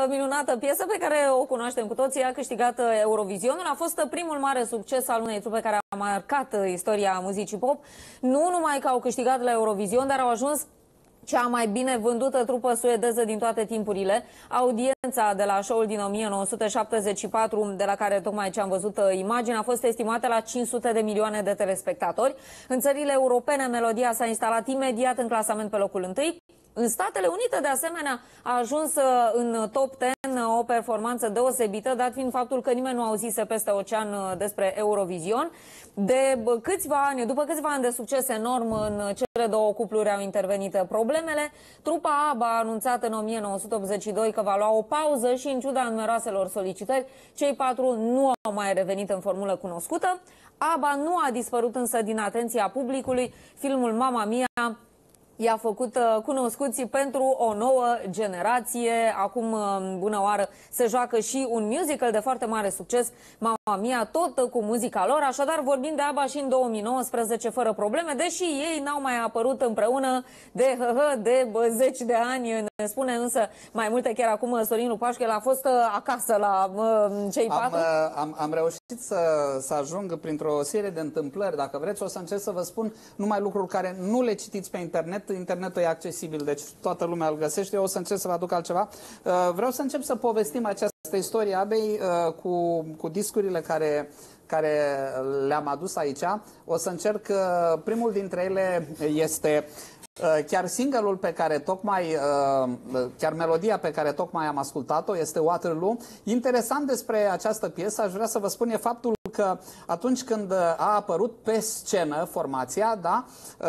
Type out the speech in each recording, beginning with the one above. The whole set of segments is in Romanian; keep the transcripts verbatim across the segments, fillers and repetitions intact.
minunată piesă pe care o cunoaștem cu toții, a câștigat Eurovisionul, a fost primul mare succes al unei trupe care a marcat istoria muzicii pop. Nu numai că au câștigat la Eurovision, dar au ajuns cea mai bine vândută trupă suedeză din toate timpurile. Audiența de la show-ul din o mie nouă sute șaptezeci și patru, de la care tocmai ce am văzut imagine, a fost estimată la cinci sute de milioane de telespectatori. În țările europene, melodia s-a instalat imediat în clasament pe locul întâi. În Statele Unite, de asemenea, a ajuns în top zece, o performanță deosebită, dat fiind faptul că nimeni nu auzise peste ocean despre Eurovision. De câțiva ani, după câțiva ani de succes enorm, în cele două cupluri au intervenit problemele. Trupa ABBA a anunțat în o mie nouă sute optzeci și doi că va lua o pauză și, în ciuda numeroaselor solicitări, cei patru nu au mai revenit în formulă cunoscută. ABBA nu a dispărut însă din atenția publicului. Filmul Mamma Mia i-a făcut uh, cunoscuți pentru o nouă generație. Acum, uh, bună oară, se joacă și un musical de foarte mare succes, Mamma Mia, tot cu muzica lor. Așadar, vorbim de ABBA și în două mii nouăsprezece fără probleme, deși ei n-au mai apărut împreună de hă-hă, de bă, zeci de ani. Ne spune însă mai multe chiar acum Sorin Lupașcu, el a fost uh, acasă la uh, cei patru. Am, am, am reușit să, să ajung printr-o serie de întâmplări. Dacă vreți, o să încerc să vă spun numai lucruri care nu le citiți pe internet. Internetul e accesibil, deci toată lumea îl găsește. Eu o să încerc să vă aduc altceva. Vreau să încep să povestim această istorie ABBA-i cu, cu discurile care, care le-am adus aici. O să încerc, primul dintre ele este chiar single-ul pe care tocmai, chiar melodia pe care tocmai am ascultat-o, este Waterloo. Interesant despre această piesă, aș vrea să vă spun, e faptul că atunci când a apărut pe scenă formația, da,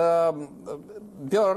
Björn,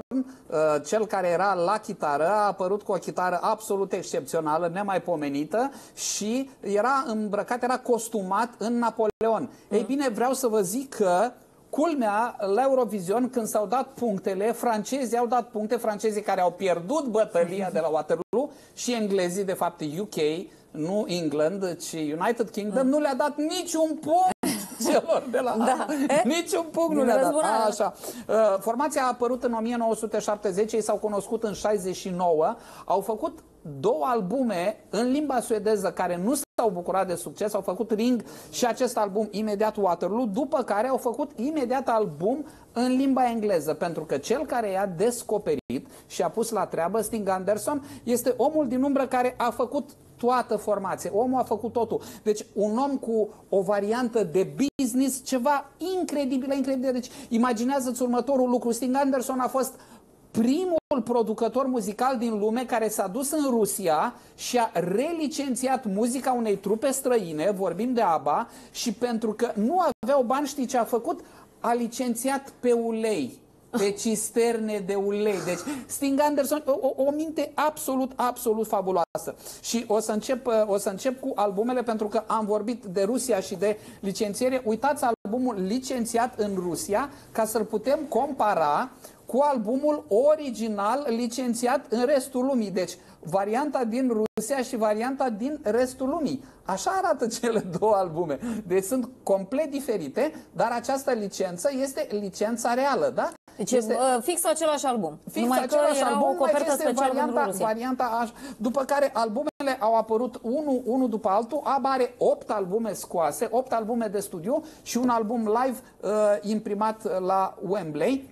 cel care era la chitară, a apărut cu o chitară absolut excepțională, nemaipomenită, și era îmbrăcat, era costumat în Napoleon. Mm. Ei bine, vreau să vă zic că culmea, la Eurovision, când s-au dat punctele, francezii au dat puncte, francezii care au pierdut bătălia de la Waterloo, și englezii, de fapt U K, nu England, ci United Kingdom, nu le-a dat niciun punct celor de la da. Niciun punct nu le-a dat. A, așa. Formația a apărut în o mie nouă sute șaptezeci, ei s-au cunoscut în șaizeci și nouă, au făcut două albume în limba suedeză care nu s-au bucurat de succes, au făcut Ring și acest album imediat Waterloo, după care au făcut imediat album în limba engleză, pentru că cel care i-a descoperit și a pus la treabă, Stig Anderson, este omul din umbră care a făcut toată formația. Omul a făcut totul. Deci un om cu o variantă de business, ceva incredibil, incredibil. Deci imaginează-ți următorul lucru. Stig Anderson a fost primul producător muzical din lume care s-a dus în Rusia și a relicențiat muzica unei trupe străine, vorbim de ABBA, și pentru că nu aveau bani, știi ce a făcut? A licențiat pe ulei, pe cisterne de ulei. Deci Stig Anderson, o, o minte absolut, absolut fabuloasă. Și o să, încep, o să încep cu albumele, pentru că am vorbit de Rusia și de licențiere. Uitați albumul licențiat în Rusia, ca să-l putem compara cu albumul original licențiat în restul lumii. Deci varianta din Rusia și varianta din restul lumii. Așa arată cele două albume. Deci sunt complet diferite, dar această licență este licența reală, da? Deci este fix același album. Fix numai același că era album, o copertă este specială varianta, varianta, după care albumele au apărut unul, unul după altul. ABBA are opt albume scoase, opt albume de studio și un album live uh, imprimat la Wembley.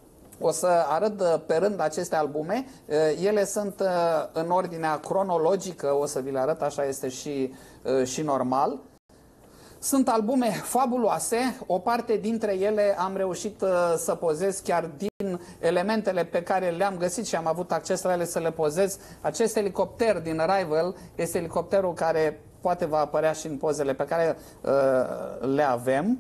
O să arăt pe rând aceste albume. Ele sunt în ordinea cronologică, o să vi le arăt, așa este și, și normal. Sunt albume fabuloase, o parte dintre ele am reușit să pozez chiar din elementele pe care le-am găsit și am avut acces la ele să le pozez. Acest elicopter din Arrival este elicopterul care poate va apărea și în pozele pe care uh, le avem.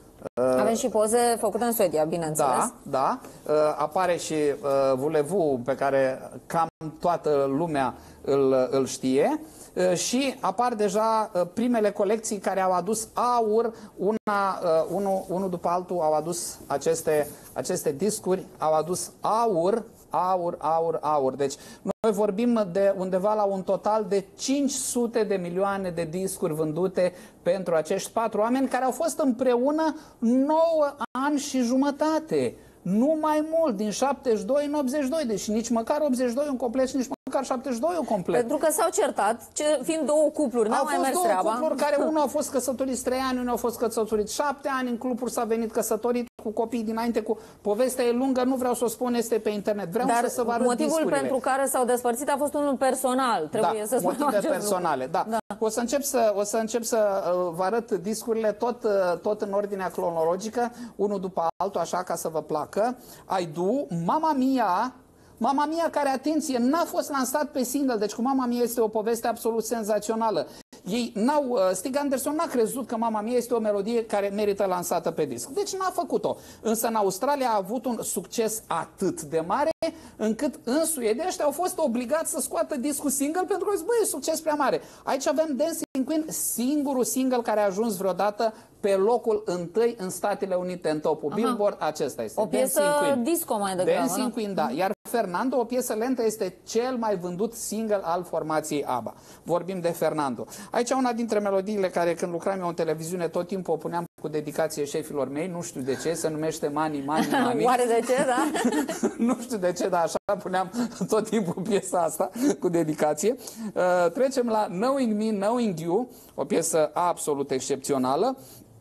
Avem și poze făcute în Suedia, bineînțeles. Da, da. Apare și Voulez-Vous, pe care cam toată lumea îl, îl știe. Și apar deja primele colecții care au adus aur, una, unul, unul după altul au adus aceste, aceste discuri, au adus aur, aur, aur, aur. Deci noi vorbim de undeva la un total de cinci sute de milioane de discuri vândute pentru acești patru oameni care au fost împreună nouă ani și jumătate. Nu mai mult, din șaptezeci și doi în optzeci și doi, deci nici măcar optzeci și doi un complet și nici măcar șaptezeci și doi complet. Pentru că s-au certat, ce, fiind două cupluri, n-au mai mers treaba. Au fost două cupluri care unul a fost căsătorit trei ani, unul a fost căsătorit șapte ani, în cluburi s-a venit căsătorit cu copii dinainte, cu povestea e lungă, nu vreau să o spun, este pe internet. Vreau Dar să vă arăt motivul discurile. pentru care s-au despărțit a fost unul personal, trebuie da, să spunem motive acest personale, da. da. O să încep să, o să, încep să uh, vă arăt discurile tot, uh, tot în ordinea cronologică, unul după altul, așa ca să vă placă. I Do, Mamma Mia, Mamma Mia, care, atenție, n-a fost lansat pe single, deci cu Mamma Mia este o poveste absolut senzațională. Ei n-au, uh, Stig Anderson n-a crezut că Mamma Mia este o melodie care merită lansată pe disc. Deci n-a făcut-o. Însă în Australia a avut un succes atât de mare, încât în Suedia ăștia au fost obligați să scoată discul single pentru că, băi, e succes prea mare. Aici avem Dancing Queen, singurul single care a ajuns vreodată pe locul întâi în Statele Unite, în topul Aha. Billboard, acesta este. O piesă disco mai degrabă. Dancing Queen, da. Iar Fernando, o piesă lentă, este cel mai vândut single al formației ABBA. Vorbim de Fernando. Aici una dintre melodiile care, când lucram eu în televiziune, tot timpul o puneam cu dedicație șefilor mei, nu știu de ce, se numește Mani, Mani, Mani. Oare de ce, da? Nu știu de ce, dar așa puneam tot timpul piesa asta cu dedicație. Uh, trecem la Knowing Me, Knowing You, o piesă absolut excepțională.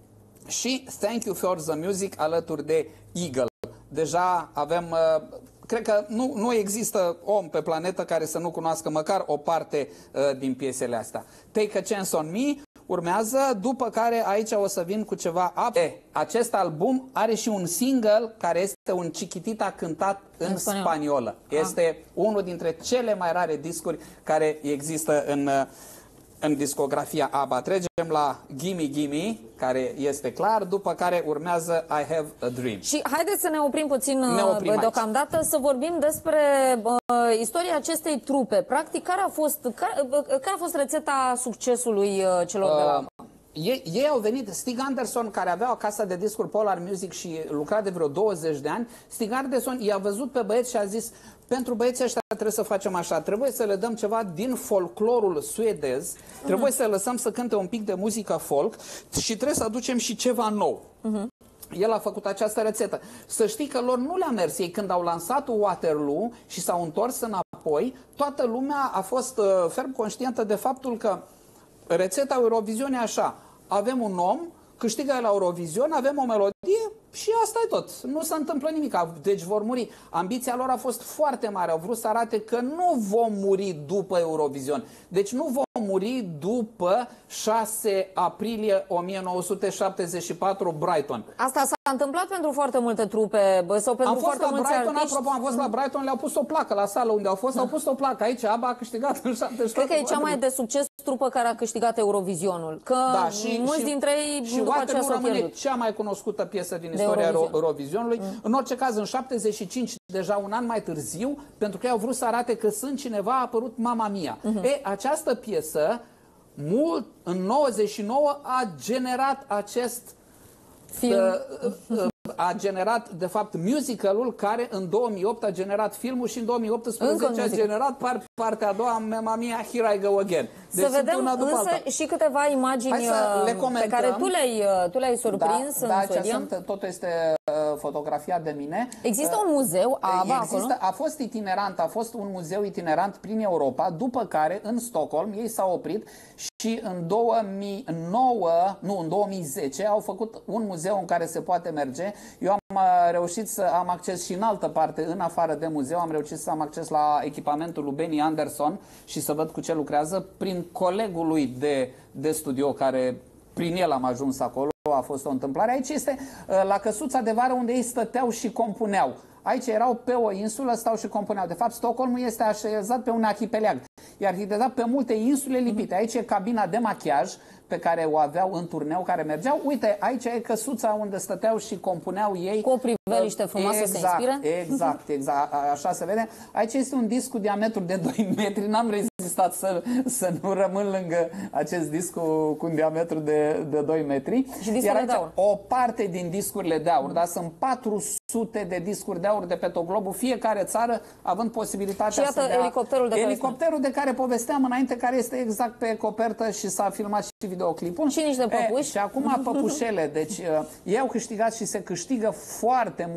Și Thank You for the Music alături de Eagle. Deja avem, uh, cred că nu, nu există om pe planetă care să nu cunoască măcar o parte uh, din piesele astea. Take a Chance on Me urmează, după care aici o să vin cu ceva up. E, acest album are și un single care este un Chiquitita cântat în, în spaniolă. spaniolă. Este ah. unul dintre cele mai rare discuri care există în... Uh, în discografia ABBA. Trecem la Gimme Gimme, care este clar, după care urmează I Have a Dream. Și haideți să ne oprim puțin ne oprim deocamdată, să vorbim despre uh, istoria acestei trupe. Practic, care a fost, care, uh, care a fost rețeta succesului uh, celor uh, de la ABBA? Ei, ei au venit, Stig Anderson, care avea o casă de discuri Polar Music și lucra de vreo douăzeci de ani, Stig Anderson i-a văzut pe băieți și a zis: pentru băieții ăștia trebuie să facem așa, trebuie să le dăm ceva din folclorul suedez, uh-huh. trebuie să lăsăm să cânte un pic de muzică folk și trebuie să aducem și ceva nou. Uh-huh. El a făcut această rețetă. Să știi că lor nu le-a mers. Ei, când au lansat Waterloo și s-au întors înapoi, toată lumea a fost uh, ferm conștientă de faptul că rețeta Eurovision e așa: avem un om, câștigă la Eurovision, avem o melodie și asta e tot. Nu se întâmplă nimic. Deci vor muri. Ambiția lor a fost foarte mare. Au vrut să arate că nu vom muri după Eurovision. Deci nu vom muri după șase aprilie o mie nouă sute șaptezeci și patru Brighton. Asta s-a întâmplat pentru foarte multe trupe sau pentru am foarte fost la mulți Brighton, artiști. apropo, am fost la Brighton, le-au pus o placă la sală unde au fost, au pus o placă. Aici ABBA a câștigat în șaptezeci și patru. Cred că e cea mai de succes trupă care a câștigat Eurovizionul. Că da, și, mulți și, dintre ei și după aceea s-au pierdut. Cea mai cunoscută piesă din istoria Eurovision. Eurovizionului. Mm. În orice caz, în șaptezeci și cinci, deja un an mai târziu, pentru că ei au vrut să arate că sunt cineva, a apărut Mamma Mia. Mm-hmm. E, această piesă, mult, în nouăzeci și nouă, a generat acest film. Uh, uh, a generat, de fapt, musicalul care în două mii opt a generat filmul și în două mii optsprezece a generat par, partea a doua, Mamma Mia, Here I Go Again. Deci să vedem însă alta. și câteva imagini pe care tu le-ai tu le-ai surprins da, în da, sunt, totul este uh, fotografiat de mine. Există uh, un muzeu ABBA acolo? A fost itinerant, a fost un muzeu itinerant prin Europa, după care în Stockholm ei s-au oprit și în două mii nouă, nu, în două mii zece au făcut un muzeu în care se poate merge. Eu am reușit să am acces și în altă parte, în afară de muzeu, am reușit să am acces la echipamentul lui Benny Anderson și să văd cu ce lucrează prin colegul lui de, de studio, care prin el am ajuns acolo, a fost o întâmplare. Aici este la căsuța de vară unde ei stăteau și compuneau. Aici erau pe o insulă, stau și compuneau. De fapt, Stockholmul este așezat pe un arhipeleag. E arhitectat pe multe insule lipite. Aici e cabina de machiaj pe care o aveau în turneu, care mergeau. Uite, aici e căsuța unde stăteau și compuneau ei. Cu o priveliște frumoasă, exact, se inspiră? Exact, exact. Așa se vede. Aici este un disc cu diametru de doi metri. N-am rezistat să, să nu rămân lângă acest disc cu, cu un diametru de, de doi metri. Și discurile de aur. O parte din discurile de aur, dar sunt patru sute de discuri de aur de pe tot globul, fiecare țară având posibilitatea și iată, să dea... elicopterul de Elicopterul de care povesteam înainte, care este exact pe copertă și s-a filmat și videoclipul. Și niște păpuși. E, și acum păpușele. Deci ei au câștigat și se câștigă foarte mult. Se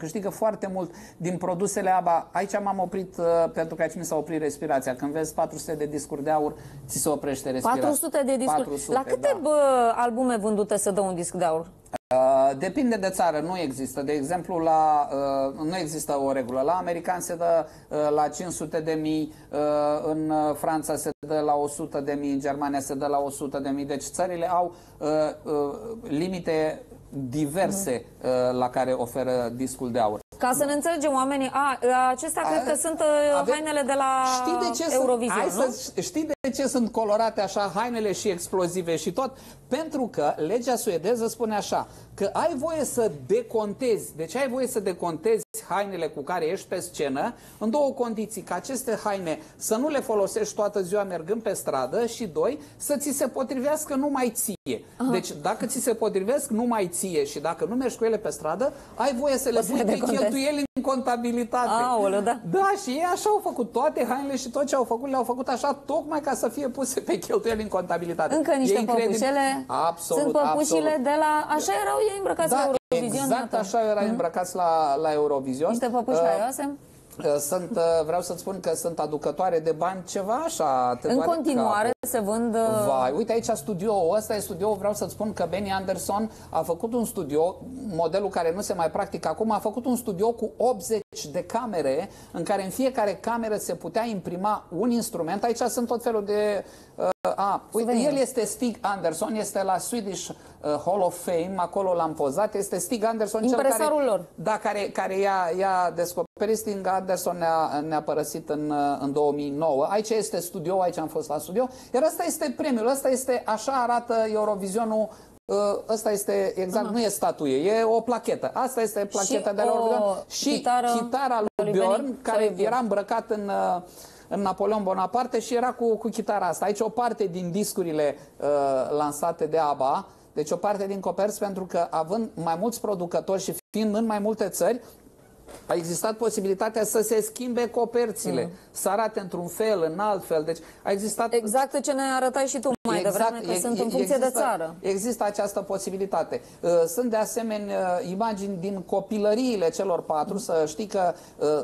câștigă foarte mult din produsele ABBA. Aici m-am oprit uh, pentru că aici mi s-a oprit respirația. Când vezi patru sute de discuri de aur, ți se oprește respirația. patru sute de discuri. patru sute, La câte da. bă, albume vândute se dă un disc de aur? Uh, depinde de țară, nu există. De exemplu, la, uh, nu există o regulă. La american se dă uh, la cinci sute de mii, uh, în Franța se dă la o sută de mii, în Germania se dă la o sută de mii. Deci țările au uh, uh, limite diverse uh, la care oferă discul de aur. Ca să ne înțelegem oamenii, a, acestea a, cred că sunt ave, hainele de la știi de ce Eurovision, sunt, nu? Să, știi de ce sunt colorate așa hainele și explozive și tot? Pentru că legea suedeză spune așa, că ai voie să decontezi, deci ai voie să decontezi hainele cu care ești pe scenă în două condiții, ca aceste haine să nu le folosești toată ziua mergând pe stradă și doi, să ți se potrivească numai ție. Aha. Deci dacă ți se potrivesc numai ție și dacă nu mergi cu ele pe stradă, ai voie să le pui pe cheltuieli în contabilitate. Aoleu, da. Da, și ei așa au făcut toate hainele și tot ce au făcut, le-au făcut așa tocmai ca să fie puse pe cheltuieli în contabilitate. Încă niște păpușele. Absolut, sunt păpușile absolut. de la... Așa erau ei îmbrăcați da, la Eurovision. Exact așa erau îmbrăcați la, la Eurovision. Niște păpuși uh, haioase. Sunt, vreau să-ți spun că sunt aducătoare de bani ceva așa. În continuare se vând... Vai, uite aici studioul, ăsta e studioul, vreau să-ți spun că Benny Andersson a făcut un studio, modelul care nu se mai practică acum, a făcut un studio cu optzeci de camere, în care în fiecare cameră se putea imprima un instrument. Aici sunt tot felul de... Uh, a, uite, el este Stig Andersson, este la Swedish uh, Hall of Fame, acolo l-am pozat, este Stig Andersson, cel care, lor. Da, care, care i-a descoperit. Stig Andersson ne-a ne părăsit în, în două mii nouă. Aici este studio, aici am fost la studio. Iar ăsta este premiul, ăsta este, așa arată Eurovisionul. Ăsta este exact, uh-huh. nu e statuie, e o plachetă. Asta este placheta și de la Eurovision. Și chitară chitara lui Björn, care era îmbrăcat în... în Napoleon Bonaparte și era cu, cu chitara asta. Aici o parte din discurile uh, lansate de ABBA, deci o parte din coperți, pentru că având mai mulți producători și fiind în mai multe țări, a existat posibilitatea să se schimbe coperțile, mm. să arate într-un fel, în alt fel. Deci a existat... Exact ce ne arătai și tu mai exact, devreme, că e, sunt în funcție există, de țară. Există această posibilitate. Sunt de asemenea imagini din copilăriile celor patru, să știi că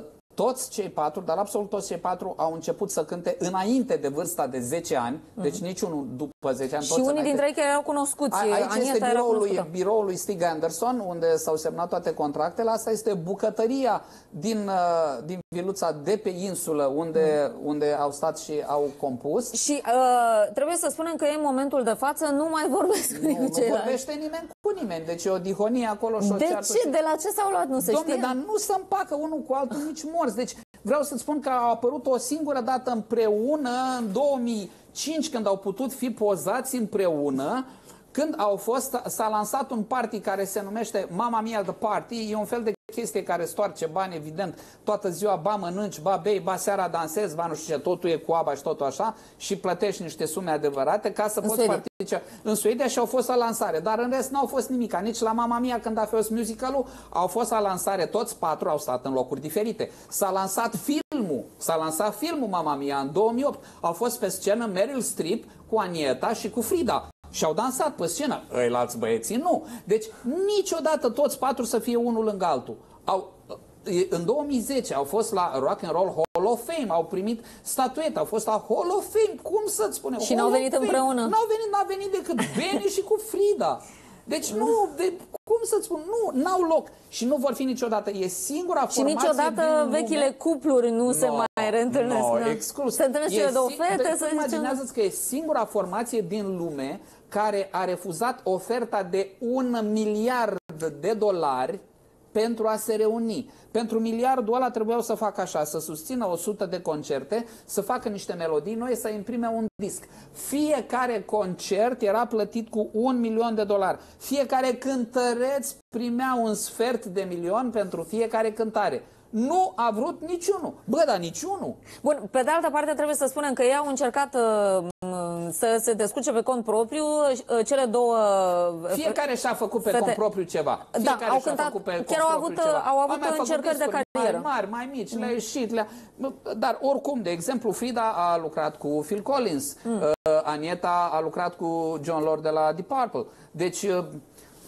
toți cei patru, dar absolut toți cei patru au început să cânte înainte de vârsta de zece ani, mm. deci niciunul după zece ani. Și unii înainte. dintre ei care erau cunoscuți. A, aici Anieta este biroul lui, biroul lui Stig Andersson, unde s-au semnat toate contractele. Asta este bucătăria din, din viluța de pe insulă, unde, mm. unde au stat și au compus. Și uh, trebuie să spunem că în momentul de față nu mai vorbesc nu, nu vorbește nimeni cu nimeni, deci e o dihonie acolo. Și o de ce? Și... De la ce s-au luat? Nu se Dom'le, știe? Dar nu se împacă unul cu altul nici morți. Deci vreau să-ți spun că au apărut o singură dată împreună în două mii cinci, când au putut fi pozați împreună, când au fost, s-a lansat un party care se numește Mamma Mia The Party. E un fel de chestie care stoarce bani, evident, toată ziua, ba mănânci, ba bei, ba seara dansezi, ba nu știu ce, totul e cu ABBA și totul așa, și plătești niște sume adevărate ca să în poți participa în Suedia, și au fost la lansare. Dar în rest n-au fost nimica. Nici la Mamma Mia, când a fost musical-ul, au fost la lansare, toți patru au stat în locuri diferite. S-a lansat filmul, s-a lansat filmul Mamma Mia în două mii opt. Au fost pe scenă Meryl Streep cu Anieta și cu Frida. Și au dansat pe scenă. Ăilalți băieții nu. Deci niciodată toți patru să fie unul lângă altul. Au, în două mii zece au fost la Rock and Roll Hall of Fame, au primit statuetă, au fost la Hall of Fame. Cum să-ți spunem? Și n-au venit împreună. N-au venit, n-a venit decât Benny și cu Frida. Deci nu, de, cum să-ți spun, nu, n-au loc. Și nu vor fi niciodată. E singura formație. Și niciodată vechile lume. cupluri nu no, se mai reîntâlnesc. No, exclus. Se întâlnesc cele două fete. Să imaginează-ți că e singura formație din lume care a refuzat oferta de un miliard de dolari pentru a se reuni. Pentru miliardul ăla trebuiau să facă așa, să susțină o sută de concerte, să facă niște melodii noi, să imprime un disc. Fiecare concert era plătit cu un milion de dolari. Fiecare cântăreț primea un sfert de milion pentru fiecare cântare. Nu a vrut niciunul. Bă, dar niciunul. Bun, pe de altă parte trebuie să spunem că ei au încercat uh, să se descurce pe cont propriu, uh, cele două... Uh, Fiecare și-a făcut pe fete... cont propriu ceva. Fiecare da, au cântat, făcut pe chiar au avut, ceva. au avut încercări de carieră. Mai mari, mai mici, mm. le-a ieșit. Le dar oricum, de exemplu, Frida a lucrat cu Phil Collins, mm. uh, Anieta a lucrat cu John Lord de la Deep Purple. Deci... Uh,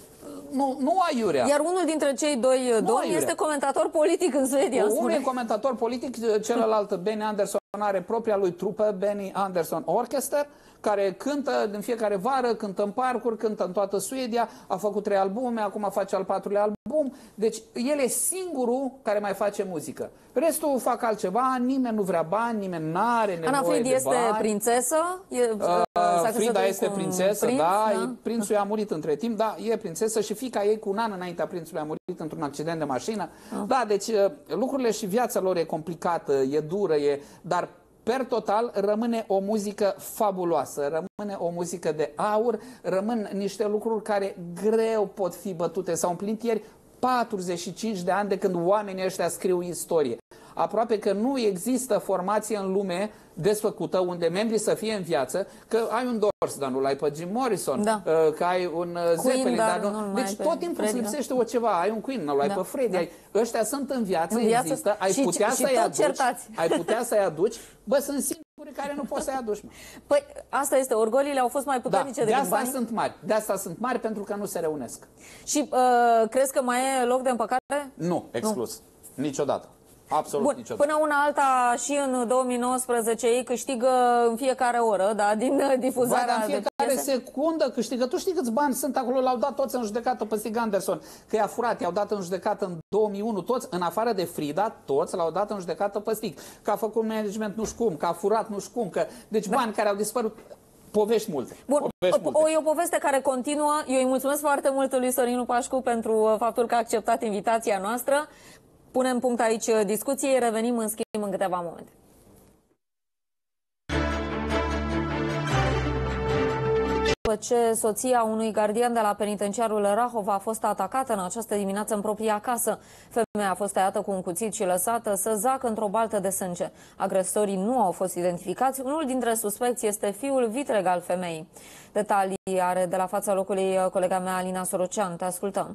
nu, nu aiurea. Iar unul dintre cei doi domni este comentator politic în Suedia. Unul e comentator politic, celălalt, Benny Andersson, are propria lui trupă, Benny Andersson Orchestra, care cântă din fiecare vară, cântă în parcuri, cântă în toată Suedia, a făcut trei albume, acum face al patrulea album. Deci el e singurul care mai face muzică. Restul fac altceva, nimeni nu vrea bani, nimeni n-are nevoie Ana Fried de este bani. prințesă? E, uh, Frida este prințesă, prinț, da, da, prințul a murit între timp, da, e prințesă și fiica ei cu un an înaintea prințului a murit într-un accident de mașină. Ah. Da, deci lucrurile și viața lor e complicată, e dură, e, dar per total rămâne o muzică fabuloasă, rămâne o muzică de aur, rămân niște lucruri care greu pot fi bătute. S-au împlinit ieri patruzeci și cinci de ani de când oamenii ăștia scriu istorie. Aproape că nu există formație în lume desfăcută unde membrii să fie în viață, că ai un Doors, dar nu l-ai pe Jim Morrison, da. că ai un Zeppelin, dar, dar nu... Deci tot timpul îți lipsește o ceva, ai un Queen, nu l-ai da. pe Freddie, da. ai... ăștia sunt în viață, în viață există, ai și, putea să-i aduci, ai putea să-i aduci, bă, sunt singuri care nu poți să-i aduci. Mă. Păi, asta este, orgoliile au fost mai puternice da, decât de asta bani. sunt mari, de asta sunt mari pentru că nu se reunesc. Și uh, crezi că mai e loc de împăcare? Nu, exclus, nu. Niciodată. Absolut Bun, niciodată. Până una alta și în două mii nouăsprezece ei câștigă în fiecare oră, da, din difuzarea Ba, în fiecare de secundă câștigă. Tu știi câți bani sunt acolo? L-au dat toți în judecată pe Stig Anderson, că i-a furat, i-au dat în judecată în două mii unu, toți, în afară de Frida, toți l-au dat în judecată pe Stig. Că a făcut management nu știu cum, că a furat nu știu cum, că... Deci bani da. care au dispărut. Povești multe. Bun, Povești multe. O, e o poveste care continuă. Eu îi mulțumesc foarte mult lui Sorinu Pașcu pentru faptul că a acceptat invitația noastră. Punem punct aici discuției, revenim în schimb în câteva momente. După ce soția unui gardian de la penitenciarul Rahova a fost atacată în această dimineață în propria casă, femeia a fost tăiată cu un cuțit și lăsată să zacă într-o baltă de sânge. Agresorii nu au fost identificați. Unul dintre suspecți este fiul vitreg al femeii. Detalii are de la fața locului colega mea Alina Sorocean. Te ascultăm.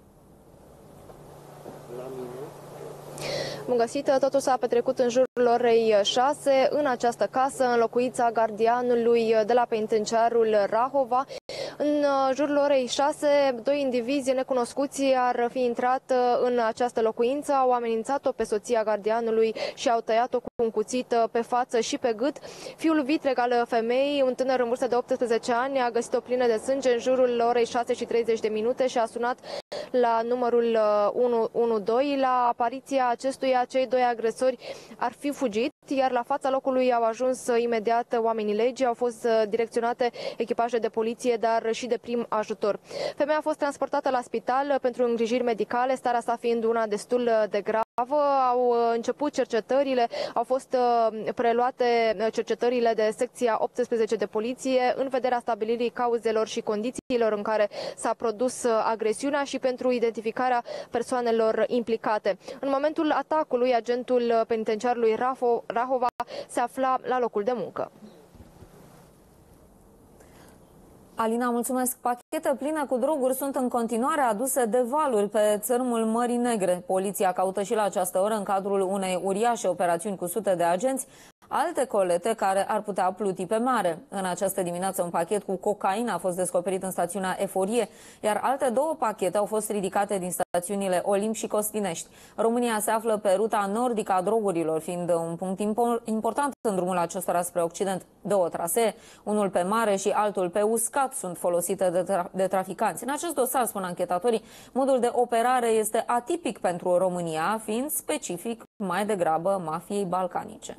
Bun găsit, totul s-a petrecut în jurul orei șase în această casă, în locuința gardianului de la penitenciarul Rahova. În jurul orei șase, doi indivizi necunoscuți ar fi intrat în această locuință, au amenințat-o pe soția gardianului și au tăiat-o cu un cuțit pe față și pe gât. Fiul vitreg al femeii, un tânăr în vârstă de optsprezece ani, a găsit-o plină de sânge în jurul orei șase și treizeci de minute și a sunat la numărul unu unu doi. La apariția acestuia, cei doi agresori ar fi fugit, iar la fața locului au ajuns imediat oamenii legii, au fost direcționate echipaje de poliție, dar și de prim ajutor. Femeia a fost transportată la spital pentru îngrijiri medicale, starea sa fiind una destul de gravă. Au început cercetările, au fost preluate cercetările de secția optsprezece de poliție în vederea stabilirii cauzelor și condițiilor în care s-a produs agresiunea și pentru identificarea persoanelor implicate. În momentul atacului, agentul penitenciarului Rahova se afla la locul de muncă. Alina, mulțumesc. Pachete pline cu droguri sunt în continuare aduse de valuri pe țărmul Mării Negre. Poliția caută și la această oră, în cadrul unei uriașe operațiuni cu sute de agenți, alte colete care ar putea pluti pe mare. În această dimineață un pachet cu cocaină a fost descoperit în stațiunea Eforie, iar alte două pachete au fost ridicate din stațiunile Olimp și Costinești. România se află pe ruta nordică a drogurilor, fiind un punct important în drumul acestora spre Occident. Două trasee, unul pe mare și altul pe uscat, sunt folosite de, tra de traficanți. În acest dosar, spun anchetatorii, modul de operare este atipic pentru România, fiind specific mai degrabă mafiei balcanice.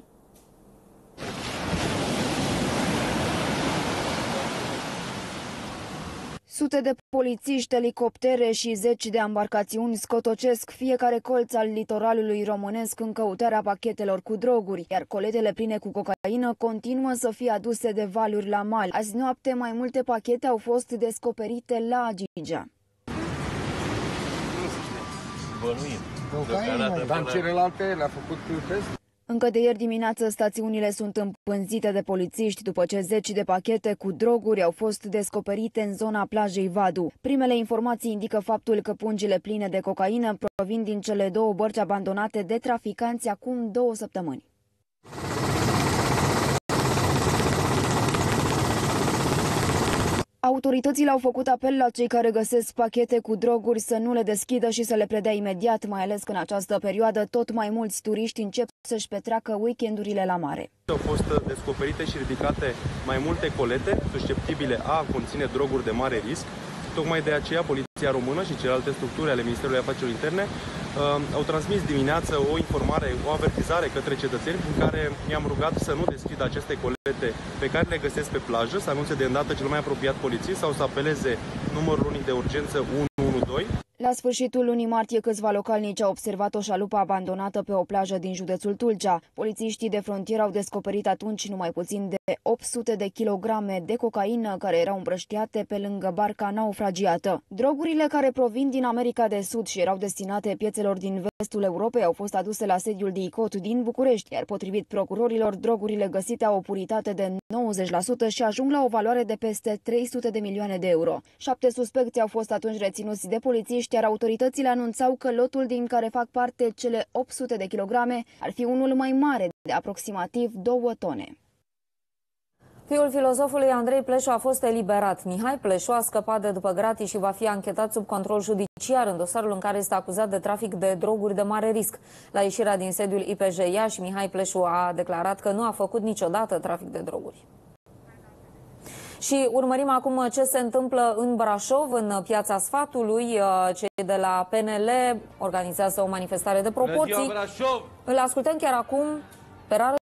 Sute de polițiști, elicoptere și zeci de embarcațiuni scotocesc fiecare colț al litoralului românesc în căutarea pachetelor cu droguri, iar coletele pline cu cocaină continuă să fie aduse de valuri la mal. Azi noapte mai multe pachete au fost descoperite la Agigea. Dar celelalte le-a făcut test? Încă de ieri dimineață, stațiunile sunt împânzite de polițiști după ce zeci de pachete cu droguri au fost descoperite în zona plajei Vadu. Primele informații indică faptul că pungile pline de cocaină provin din cele două bărci abandonate de traficanți acum două săptămâni. Autoritățile au făcut apel la cei care găsesc pachete cu droguri să nu le deschidă și să le predea imediat, mai ales că în această perioadă tot mai mulți turiști încep să-și petreacă weekendurile la mare. Au fost descoperite și ridicate mai multe colete susceptibile a conține droguri de mare risc. Tocmai de aceea, Poliția Română și celelalte structuri ale Ministerului Afacerilor Interne uh, au transmis dimineață o informare, o avertizare către cetățeni prin care i-am rugat să nu deschidă aceste colete pe care le găsesc pe plajă, să anunțe de îndată cel mai apropiat polițist sau să apeleze numărul unic de urgență unu unu doi. La sfârșitul lunii martie, câțiva localnici au observat o șalupă abandonată pe o plajă din județul Tulcea. Polițiștii de frontieră au descoperit atunci numai puțin de opt sute de kilograme de cocaină care erau împrăștiate pe lângă barca naufragiată. Drogurile care provin din America de Sud și erau destinate piețelor din vestul Europei au fost aduse la sediul DICOT din București, iar potrivit procurorilor, drogurile găsite au o puritate de nouăzeci la sută și ajung la o valoare de peste trei sute de milioane de euro. Șapte suspecți au fost atunci reținuți de polițiști, iar autoritățile anunțau că lotul din care fac parte cele opt sute de kilograme ar fi unul mai mare, de aproximativ două tone. Fiul filozofului Andrei Pleșu a fost eliberat. Mihai Pleșu a scăpat de după gratii și va fi anchetat sub control judiciar în dosarul în care este acuzat de trafic de droguri de mare risc. La ieșirea din sediul I P J Iași, Mihai Pleșu a declarat că nu a făcut niciodată trafic de droguri. Și urmărim acum ce se întâmplă în Brașov, în Piața Sfatului. Cei de la P N L organizează o manifestare de proporții. Îl ascultăm chiar acum pe